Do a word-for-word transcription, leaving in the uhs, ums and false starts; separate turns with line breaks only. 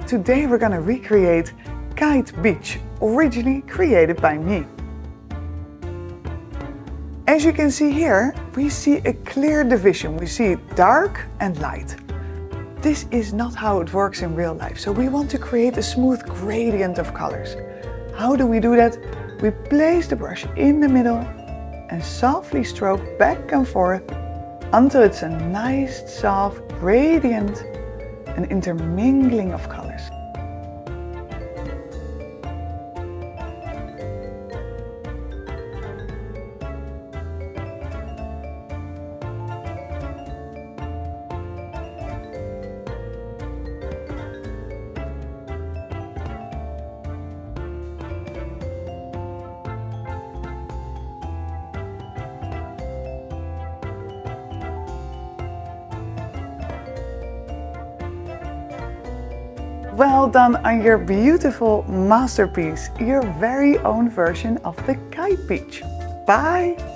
today we're gonna recreate Kite Beach, originally created by me. As you can see here, we see a clear division. We see dark and light. This is not how it works in real life, so we want to create a smooth gradient of colors. How do we do that? We place the brush in the middle and softly stroke back and forth until it's a nice soft gradient, an intermingling of colors. Well done on your beautiful masterpiece, your very own version of the Kite Beach. Bye!